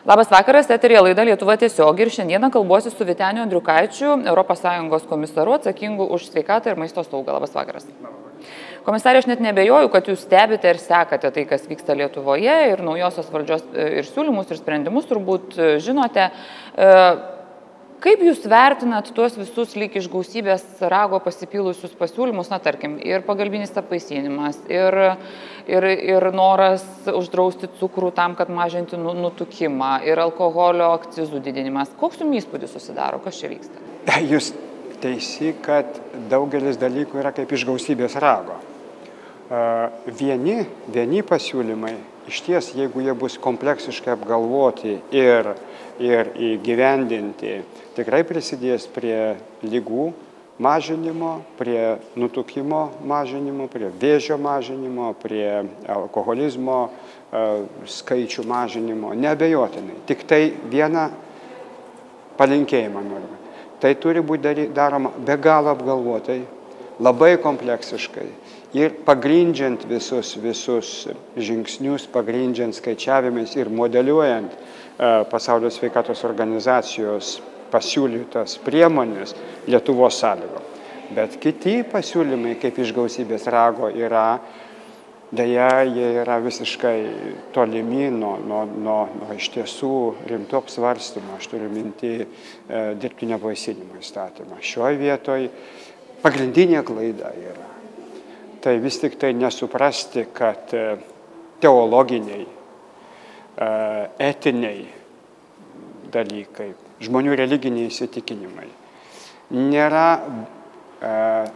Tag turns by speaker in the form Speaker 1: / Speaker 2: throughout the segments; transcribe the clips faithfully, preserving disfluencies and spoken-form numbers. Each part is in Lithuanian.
Speaker 1: Labas vakaras, eterija laida Lietuva tiesiog ir šiandieną kalbuosi su Vyteniu Andriukaičiu, Europos Sąjungos komisaru atsakingu už sveikatą ir maisto saugą. Labas vakaras. Komisarė, aš net nebejoju, kad jūs stebite ir sekate tai, kas vyksta Lietuvoje ir naujosios valdžios ir siūlymus ir sprendimus turbūt žinote. Kaip jūs vertinat tuos visus lyg iš gausybės rago pasipylusius pasiūlymus, na tarkim, ir pagalbinis apvaisinimas, ir, ir, ir noras uždrausti cukrų tam, kad mažinti nutukimą, ir alkoholio akcizų didinimas. Koks jums įspūdis susidaro, kas čia vyksta?
Speaker 2: Jūs teisi, kad daugelis dalykų yra kaip iš gausybės rago. Vieni, vieni pasiūlymai, iš ties, jeigu jie bus kompleksiškai apgalvoti ir, ir įgyvendinti, tikrai prisidės prie ligų mažinimo, prie nutukimo mažinimo, prie vėžio mažinimo, prie alkoholizmo skaičių mažinimo, neabejotinai. Tik tai vieną palinkėjimą norime. Tai turi būti daroma be galo apgalvotai, labai kompleksiškai ir pagrindžiant visus, visus žingsnius, pagrindžiant skaičiavimais ir modeliuojant Pasaulio sveikatos organizacijos pasiūlytas priemonės Lietuvos sąlygom. Bet kiti pasiūlymai, kaip iš gausybės rago, yra, deja, jie yra visiškai tolimi nuo, nuo, nuo, nuo iš tiesų rimtų apsvarstymų. Aš turiu minti e, dirbtinio apvaisinimo įstatymą. Šioje vietoje pagrindinė klaida yra. Tai vis tik tai nesuprasti, kad e, teologiniai, e, etiniai dalykai, žmonių religiniai įsitikinimai nėra e,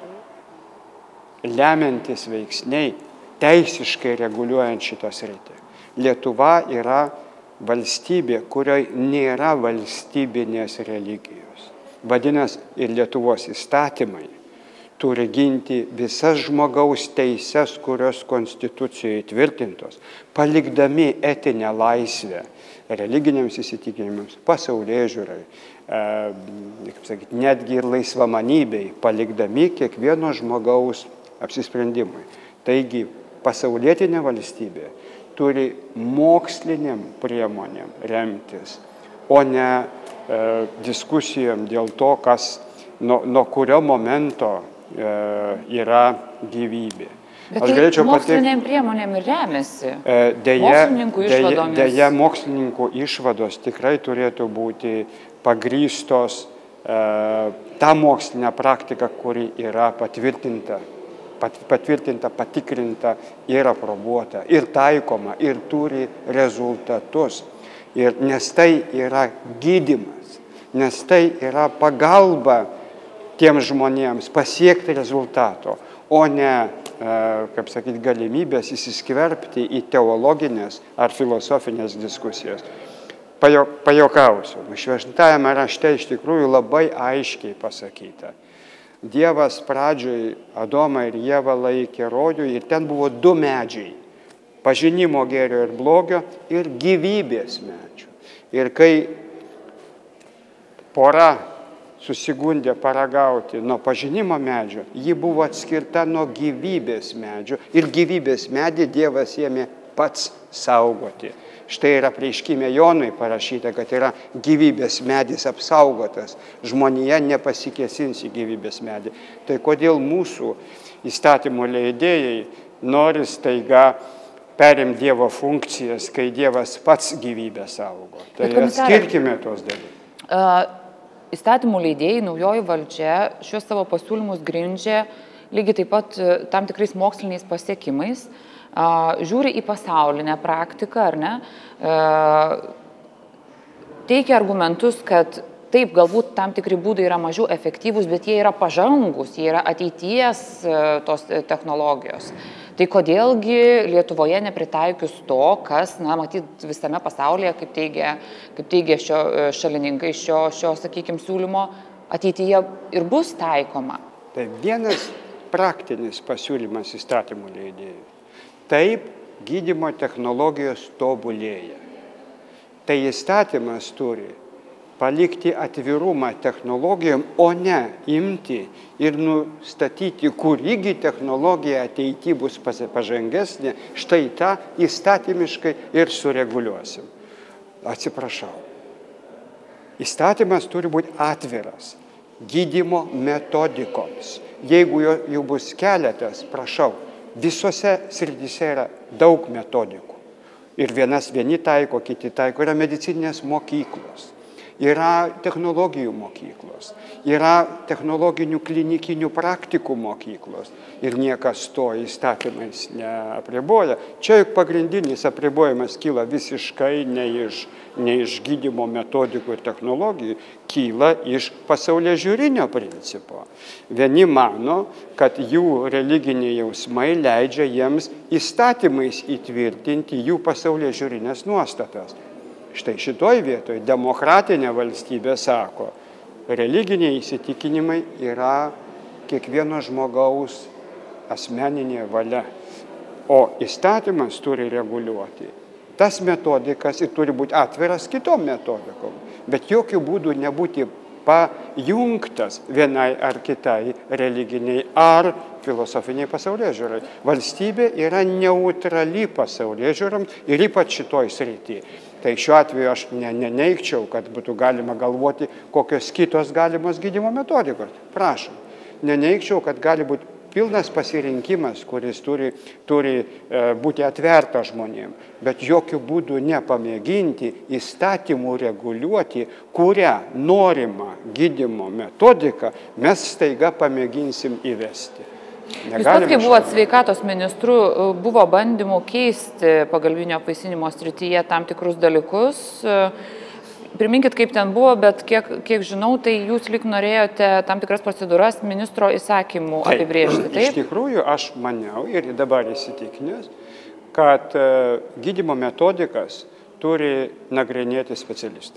Speaker 2: lemiantis veiksniai teisiškai reguliuojant šitą sritį. Lietuva yra valstybė, kurioje nėra valstybinės religijos. Vadinasi, ir Lietuvos įstatymai turi ginti visas žmogaus teises, kurios Konstitucijoje įtvirtintos, palikdami etinę laisvę religiniams įsitikinimams, pasaulėžiūrai, e, kaip sakyti, netgi ir laisvamanybei, palikdami kiekvieno žmogaus apsisprendimui. Taigi, pasaulietinė valstybė turi moksliniam priemonėm remtis, o ne e, diskusijom dėl to, kas, nuo, nuo kurio momento e, yra gyvybė.
Speaker 1: Bet aš tai moksliniam patik... priemonėm ir remiasi,
Speaker 2: deja,
Speaker 1: mokslininkų išvadomis.
Speaker 2: Deja, deja, mokslininkų išvados tikrai turėtų būti pagrįstos e, tą mokslinę praktiką, kuri yra patvirtinta, pat, patvirtinta, patikrinta ir aprobuota, ir taikoma, ir turi rezultatus. Ir, nes tai yra gydymas, nes tai yra pagalba tiems žmonėms pasiekti rezultato, o ne kaip sakyti, galimybės įsiskverbti į teologinės ar filosofinės diskusijas. Pajo, pajokausiu. Šventajame rašte iš tikrųjų labai aiškiai pasakyta. Dievas pradžioj Adomą ir Ievą laikė rojų ir ten buvo du medžiai. Pažinimo gėrio ir blogio ir gyvybės medžių. Ir kai pora susigundė paragauti nuo pažinimo medžio, ji buvo atskirta nuo gyvybės medžio ir gyvybės medį Dievas ėmė pats saugoti. Štai yra Apreiškime Jonui parašyta, kad yra gyvybės medis apsaugotas, žmonija nepasikėsins į gyvybės medį. Tai kodėl mūsų įstatymų leidėjai nori staiga perimti Dievo funkcijas, kai Dievas pats gyvybę saugo? Tai atskirkime tos dalykus.
Speaker 1: Uh... Įstatymų leidėjai, naujoji valdžia šios savo pasiūlymus grindžia lygiai taip pat tam tikrais moksliniais pasiekimais, žiūri į pasaulinę praktiką, ar ne, teikia argumentus, kad taip, galbūt tam tikri būdai yra mažiau efektyvūs, bet jie yra pažangus, jie yra ateities tos technologijos. Tai kodėlgi Lietuvoje nepritaikius to, kas, na, matyt, visame pasaulyje, kaip teigia, kaip teigia šio šalininkai šio, šio, sakykime, siūlymo, ateityje ir bus taikoma?
Speaker 2: Tai vienas praktinis pasiūlymas įstatymų leidėjų. Taip, gydymo technologijos tobulėja. Tai įstatymas turi palikti atvirumą technologijom, o ne imti ir nustatyti, kurigi technologija ateityje bus pažangesnė, štai tą įstatymiškai ir sureguliuosim. Atsiprašau. Įstatymas turi būti atviras gydymo metodikoms. Jeigu jų bus keletas, prašau, visose srityse yra daug metodikų. Ir vienas vieni taiko, kiti taiko. Yra medicininės mokyklos, yra technologijų mokyklos, yra technologinių klinikinių praktikų mokyklos. Ir niekas to įstatymais neapriboja. Čia juk pagrindinis apribojimas kyla visiškai ne iš, ne iš gydymo metodikų ir technologijų, kyla iš pasaulėžiūrinio principo. Vieni mano, kad jų religiniai jausmai leidžia jiems įstatymais įtvirtinti jų pasaulėžiūrinės nuostatas. Štai šitoj vietoj demokratinė valstybė sako, religiniai įsitikinimai yra kiekvieno žmogaus asmeninė valia, o įstatymas turi reguliuoti tas metodikas ir turi būti atviras kitom metodikom, bet jokių būdų nebūti pajungtas vienai ar kitai religiniai ar filosofiniai pasaulėžiūrai. Valstybė yra neutrali pasaulėžiūram ir ypač šitoj srity. Tai šiuo atveju aš ne, neneigčiau, kad būtų galima galvoti, kokios kitos galimos gydymo metodikos. Prašom. Neneigčiau, kad gali būti pilnas pasirinkimas, kuris turi, turi e, būti atvertas žmonėms, bet jokių būdų nepamėginti įstatymų reguliuoti, kurią norimą gydymo metodiką mes staiga pamėginsim įvesti.
Speaker 1: Jūs pats, kai buvot sveikatos ministru, buvo bandymų keisti pagalbinio apvaisinimo srityje tam tikrus dalykus. Priminkit, kaip ten buvo, bet kiek, kiek žinau, tai jūs lyg norėjote tam tikras procedūras ministro įsakymų apibrėžti.
Speaker 2: Taip, iš tikrųjų, aš maniau ir dabar įsitikinęs, kad gydymo metodikas turi nagrinėti specialistai.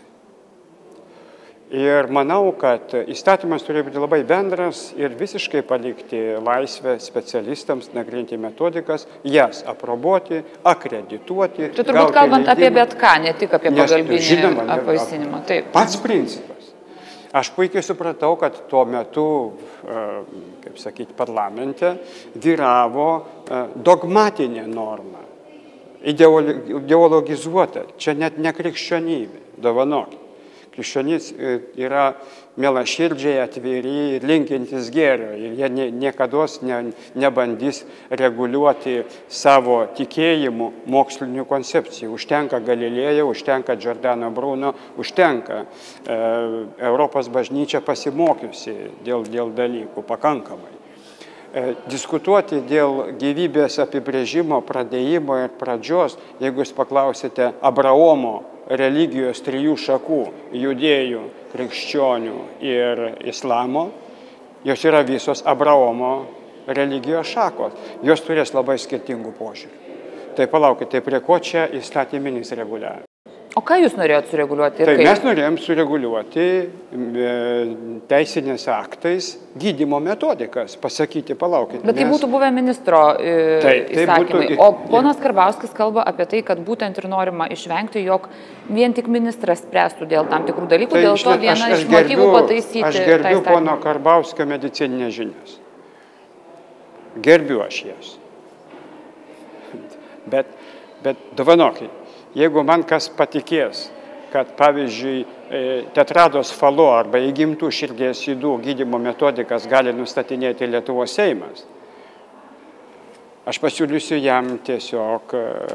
Speaker 2: Ir manau, kad įstatymas turi būti labai bendras ir visiškai palikti laisvę specialistams nagrinėti metodikas, jas aprobuoti, akredituoti.
Speaker 1: Tai turbūt kalbant apie bet ką, ne tik apie pagalbinį apvaisinimą. Taip.
Speaker 2: Pats principas. Aš puikiai supratau, kad tuo metu, kaip sakyti, parlamente vyravo dogmatinė norma, ideologizuota. Čia net ne krikščionybė, dovanokit. Krikščionys yra mielaširdžiai atviri ir linkintis gėrio ir jie niekados ne, nebandys reguliuoti savo tikėjimų mokslinių koncepcijų. Užtenka Galilėjo, užtenka Giordano Bruno, užtenka e, Europos bažnyčia pasimokiusi dėl, dėl dalykų pakankamai. E, diskutuoti dėl gyvybės apibrėžimo, pradėjimo ir pradžios, jeigu jūs paklausite Abraomo religijos trijų šakų – judėjų, krikščionių ir islamo, jos yra visos Abraomo religijos šakos. Jos turės labai skirtingų požiūrių. Tai palaukit, tai prie ko čia įstatyminis reguliavimas?
Speaker 1: O ką jūs norėjot sureguliuoti?
Speaker 2: Tai mes norėjom sureguliuoti e, teisinės aktais gydymo metodikas, pasakyti, palaukit.
Speaker 1: Bet tai nes... būtų buvę ministro e, tai, tai įsakymai. Būtų... O ponas Karbauskis kalba apie tai, kad būtent ir norima išvengti, jog vien tik ministras spręstų dėl tam tikrų dalykų, tai, dėl to viena aš, aš iš motyvų pataisyti.
Speaker 2: Aš gerbiu pono Karbauskio medicininės žinias. Gerbiu aš jas. Bet, bet dovanokit. Jeigu man kas patikės, kad pavyzdžiui tetrados falo arba įgimtų širdies ydų gydymo metodikas gali nustatinėti Lietuvos Seimas, aš pasiūlysiu jam tiesiog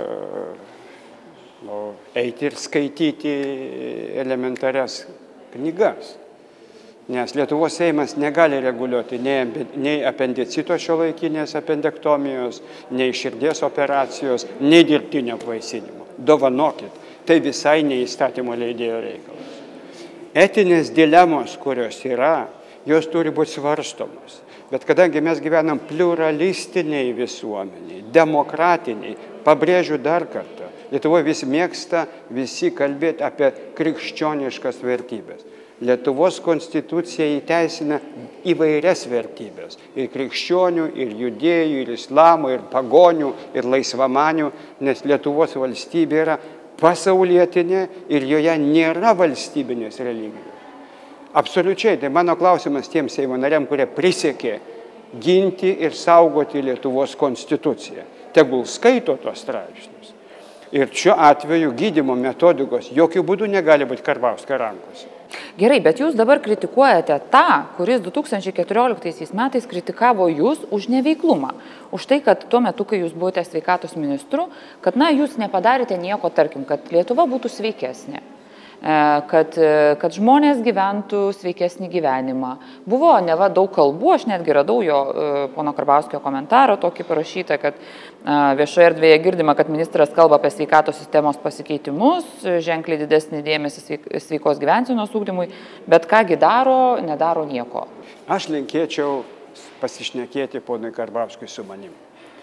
Speaker 2: nu, eiti ir skaityti elementarias knygas. Nes Lietuvos Seimas negali reguliuoti nei, nei apendicito šiuolaikinės apendektomijos, nei širdies operacijos, nei dirbtinio apvaisinimo. Dovanokit, tai visai neįstatymo leidėjo reikalas. Etinės dilemos, kurios yra, jos turi būti svarstomos. Bet kadangi mes gyvenam pluralistiniai visuomeniai, demokratiniai, pabrėžiu dar kartą, Lietuvoje vis mėgsta visi kalbėti apie krikščioniškas vertybės. Lietuvos konstitucija įteisina įvairias vertybės. Ir krikščionių, ir judėjų, ir islamo, ir pagonių, ir laisvamanių, nes Lietuvos valstybė yra pasaulietinė ir joje nėra valstybinės religijos. Absoliučiai, tai mano klausimas tiems Seimo nariam, kurie prisiekė ginti ir saugoti Lietuvos konstituciją. Tegul skaito tos straipsnius. Ir šiuo atveju gydymo metodikos jokių būdų negali būti Karbauskio rankose.
Speaker 1: Gerai, bet jūs dabar kritikuojate tą, kuris du tūkstančiai keturioliktaisiais metais kritikavo jūs už neveiklumą. Už tai, kad tuo metu, kai jūs buvote sveikatos ministru, kad na, jūs nepadarėte nieko, tarkim, kad Lietuva būtų sveikesnė. Kad, kad žmonės gyventų sveikesnį gyvenimą. Buvo neva daug kalbų, aš netgi radau jo pono Karbauskio komentarą tokį parašytą, kad viešoje erdvėje girdima, kad ministras kalba apie sveikatos sistemos pasikeitimus, ženkliai didesnį dėmesį sveikos gyvensenos ugdymui, bet kągi daro, nedaro nieko.
Speaker 2: Aš linkėčiau pasišnekėti ponui Karbauskiui su manim.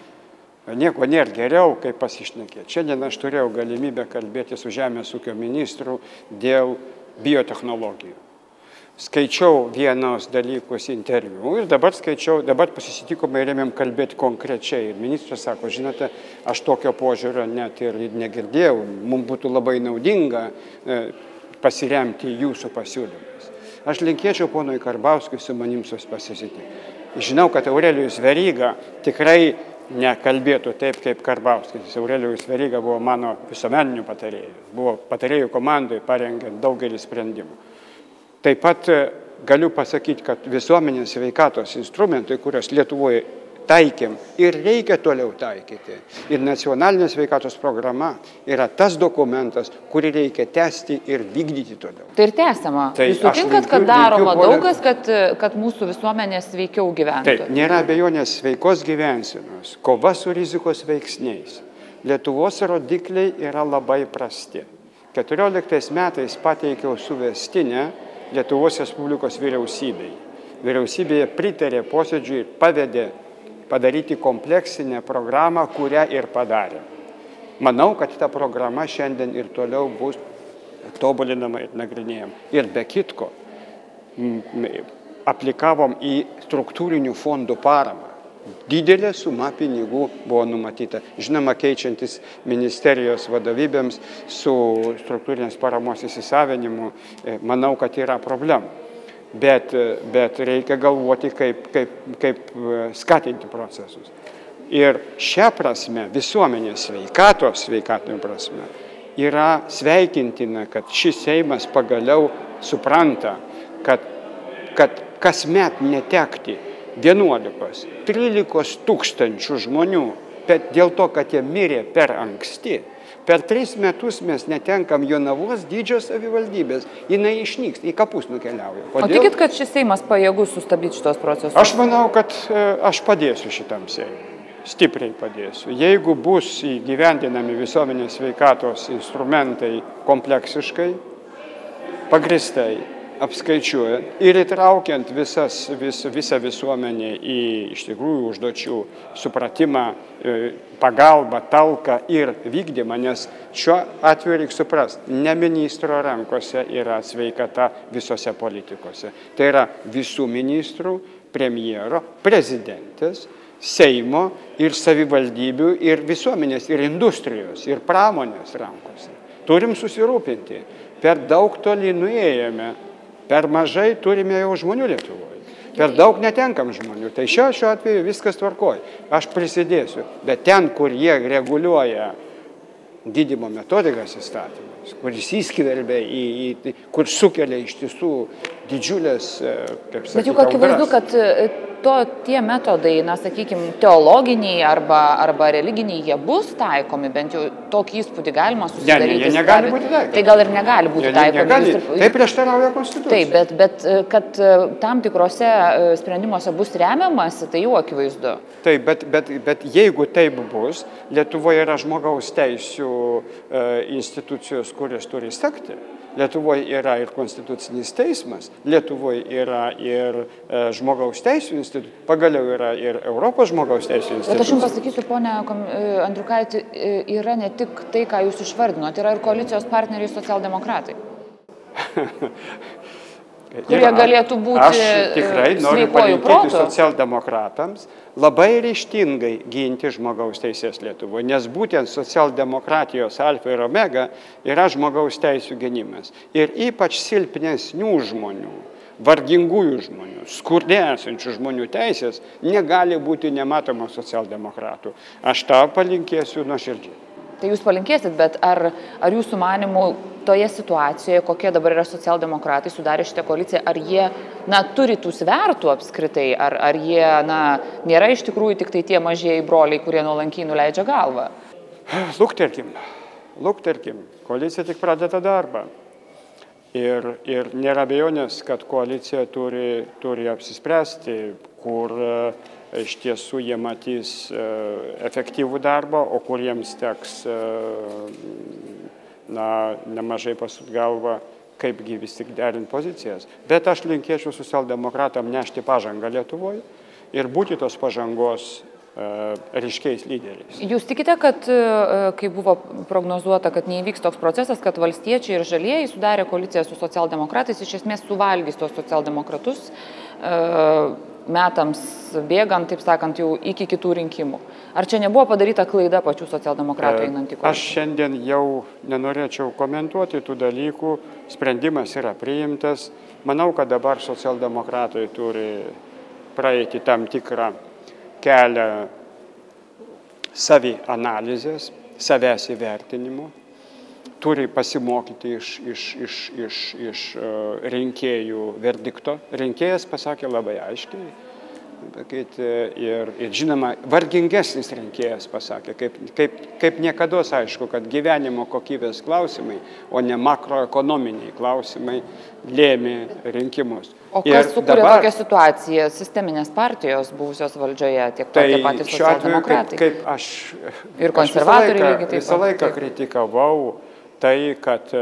Speaker 2: Nieko nėra geriau, kaip pasišnekėti. Šiandien aš turėjau galimybę kalbėti su Žemės ūkio ministru dėl biotechnologijų. Skaičiau vienos dalykus interviu ir dabar skaičiau, dabar pasisitikome ir ėmėm kalbėti konkrečiai. Ir ministras sako, žinote, aš tokio požiūrio net ir negirdėjau, mums būtų labai naudinga pasiremti jūsų pasiūlymus. Aš linkėčiau ponui Karbauskiui su manim pasisitikti. Žinau, kad Aurelijus Veryga tikrai nekalbėtų taip, kaip Karbauskis. Aurelijus Veryga buvo mano visuomeninių patarėjų. Buvo patarėjų komandai parengiant daugelį sprendimų. Taip pat galiu pasakyti, kad visuomenės sveikatos instrumentai, kurios Lietuvoje taikėm ir reikia toliau taikyti. Ir nacionalinė sveikatos programa yra tas dokumentas, kurį reikia tęsti ir vykdyti toliau.
Speaker 1: Tai ir tęsiama. Tai jūs sutinkat, kad daroma daugas, kad, kad mūsų visuomenės sveikiau gyventų?
Speaker 2: Taip, nėra abejonės sveikos gyvensenos, kova su rizikos veiksniais. Lietuvos rodikliai yra labai prasti. keturioliktais metais pateikiau suvestinę Lietuvos Respublikos vyriausybei. Vyriausybėje pritarė posėdžiui ir pavedė padaryti kompleksinę programą, kurią ir padarė. Manau, kad ta programa šiandien ir toliau bus tobulinama ir nagrinėjama. Ir be kitko, aplikavom į struktūrinių fondų paramą. Didelė suma pinigų buvo numatyta. Žinoma, keičiantis ministerijos vadovybėms su struktūrinės paramos įsisavinimu, manau, kad yra problemų. Bet, bet reikia galvoti, kaip, kaip, kaip skatinti procesus. Ir šią prasme, visuomenės sveikatos, sveikatojų prasme, yra sveikintina, kad šis Seimas pagaliau supranta, kad, kad kasmet netekti vienuolikos, trylikos tūkstančių žmonių, bet dėl to, kad jie mirė per anksti. Per tris metus mes netenkam Jonavos dydžio savivaldybės, jinai išnyks, į kapus nukeliauja.
Speaker 1: Kodėl? O tikit, kad šis Seimas pajėgus sustabdyti šitos procesus?
Speaker 2: Aš manau, kad aš padėsiu šitam Seimui, stipriai padėsiu. Jeigu bus įgyvendinami visuomenės sveikatos instrumentai kompleksiškai, pagristai, apskaičiuojant ir įtraukiant visas, vis, visą visuomenę į iš tikrųjų užduočių supratimą, pagalbą, talką ir vykdymą, nes šiuo atveju reikia suprasti, ne ministro rankose yra sveikata visose politikose. Tai yra visų ministrų, premjero, prezidentės, Seimo ir savivaldybių ir visuomenės, ir industrijos, ir pramonės rankose. Turim susirūpinti. Per daug toli nuėjome. Per mažai turime jau žmonių Lietuvoje. Per daug netenkam žmonių. Tai šiuo, šiuo atveju viskas tvarkoja. Aš prisidėsiu. Bet ten, kur jie reguliuoja gydymo metodikas įstatymus, kur jis įskverbia, į, į, kur sukelia iš tiesų didžiulės, kaip sakyti,
Speaker 1: bet juk akivaizdu, kad to, tie metodai, na, sakykime, teologiniai arba, arba religiniai, jie bus taikomi, bent jau tokį įspūdį galima susidaryti.
Speaker 2: Ne, jie negali būti taikomi.
Speaker 1: Tai gal ir negali būti taikomi.
Speaker 2: Negali. Tai prieštarauja Konstitucijai.
Speaker 1: Taip, bet, bet kad tam tikrose sprendimuose bus remiamasi, tai jau akivaizdu.
Speaker 2: Taip, bet, bet, bet jeigu taip bus, Lietuvoje yra žmogaus teisių e, institucijos, kurios turi sekti. Lietuvoje yra ir Konstitucinis teismas, Lietuvoje yra ir e, žmogaus teisų institucijos, pagaliau yra ir Europos žmogaus teisų institucijos.
Speaker 1: Bet aš jums pasakysiu, ponia Andriukaiti, yra ne tik tai, ką jūs išvardinot, yra ir koalicijos partneriai socialdemokratai, kurie yra, galėtų būti
Speaker 2: aš tikrai noriu palinkėti socialdemokratams labai ryžtingai ginti žmogaus teisės Lietuvoje, nes būtent socialdemokratijos alfa ir omega yra žmogaus teisų gynimas. Ir ypač silpnesnių žmonių, vargingųjų žmonių, skurde esančių žmonių teisės negali būti nematoma socialdemokratų. Aš tą palinkėsiu nuoširdžiai.
Speaker 1: Tai jūs palinkėsit, bet ar, ar jūsų manimų toje situacijoje, kokie dabar yra socialdemokratai sudarė šitą koaliciją, ar jie na, turi tų svertų apskritai, ar, ar jie na, nėra iš tikrųjų tik tai tie mažieji broliai, kurie nuolankiai nuleidžia galvą?
Speaker 2: Lukterkim, lukterkim, koalicija tik pradeda darbą. Ir, ir nėra abejonės, kad koalicija turi, turi apsispręsti, kur iš tiesų jie matys efektyvų darbą, o kur jiems teks na, nemažai pasut galvą, kaipgi vis tik derinti pozicijas. Bet aš linkėčiau socialdemokratam nešti pažangą Lietuvoje ir būti tos pažangos ryškiais lyderiais.
Speaker 1: Jūs tikite, kad, kai buvo prognozuota, kad neįvyks toks procesas, kad valstiečiai ir žalieji sudarė koaliciją su socialdemokratais, iš esmės suvalgys tos socialdemokratus metams bėgant, taip sakant, jau iki kitų rinkimų. Ar čia nebuvo padaryta klaida pačių socialdemokratų einant į koaliciją?
Speaker 2: Aš šiandien jau nenorėčiau komentuoti tų dalykų, sprendimas yra priimtas. Manau, kad dabar socialdemokratai turi praeiti tam tikrą kelią savi analizės, savęs įvertinimo, turi pasimokyti iš, iš, iš, iš, iš rinkėjų verdikto. Rinkėjas pasakė labai aiškiai, ir, ir žinoma, vargingesnis rinkėjas pasakė, kaip, kaip, kaip niekados aišku, kad gyvenimo kokybės klausimai, o ne makroekonominiai klausimai lėmė rinkimus.
Speaker 1: O kas sukūrė dabar tokią situaciją? Sisteminės partijos buvusios valdžioje, tiek
Speaker 2: tai
Speaker 1: tie patys socialdemokratai.
Speaker 2: Kaip, kaip aš,
Speaker 1: ir konservatoriai
Speaker 2: aš
Speaker 1: lygiai taip pat.
Speaker 2: Visą laiką kritikavau tai, kad,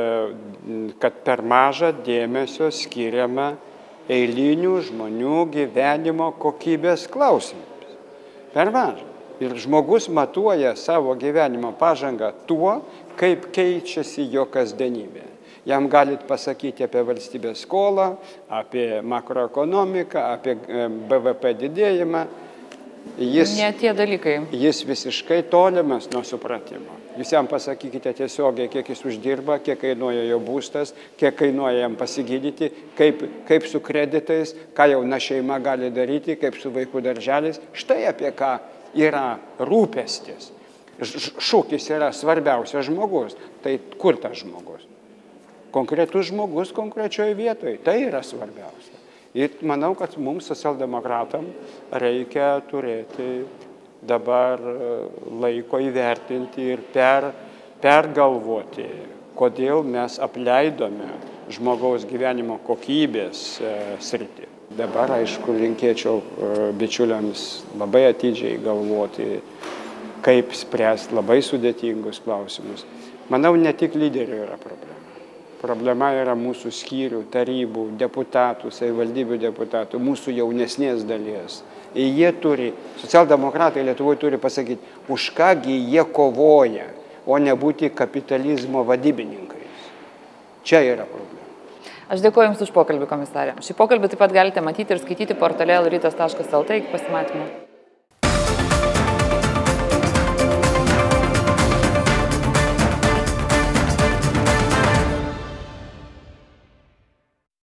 Speaker 2: kad per mažą dėmesio skiriama eilinių žmonių gyvenimo kokybės klausimams. Per mažą. Ir žmogus matuoja savo gyvenimo pažangą tuo, kaip keičiasi jo kasdienybė. Jam galit pasakyti apie valstybės skolą, apie makroekonomiką, apie B V P didėjimą. Jis,
Speaker 1: ne tie dalykai.
Speaker 2: Jis visiškai tolimas nuo supratimo. Jūs jam pasakykite tiesiogiai, kiek jis uždirba, kiek kainuoja jo būstas, kiek kainuoja jam pasigydyti, kaip, kaip su kreditais, ką jauna šeima gali daryti, kaip su vaikų darželiais. Štai apie ką yra rūpestis. Šūkis yra svarbiausias žmogus. Tai kur tas žmogus? Konkretus žmogus konkrečioje vietoje. Tai yra svarbiausia. Ir manau, kad mums socialdemokratam reikia turėti dabar laiko įvertinti ir per, pergalvoti, kodėl mes apleidome žmogaus gyvenimo kokybės e, sritį. Dabar, aišku, linkėčiau e, bičiuliams labai atidžiai galvoti, kaip spręsti labai sudėtingus klausimus. Manau, ne tik lyderių yra problema. Problema yra mūsų skyrių, tarybų, deputatų, savivaldybių deputatų, mūsų jaunesnės dalies. Ir jie turi, socialdemokratai Lietuvoje turi pasakyti, už kągi jie kovoja, o ne būti kapitalizmo vadybininkais. Čia yra problema.
Speaker 1: Aš dėkuoju Jums už pokalbį, komisarė. Šį pokalbį taip pat galite matyti ir skaityti portale l rytas taškas l t. Iki pasimatymo.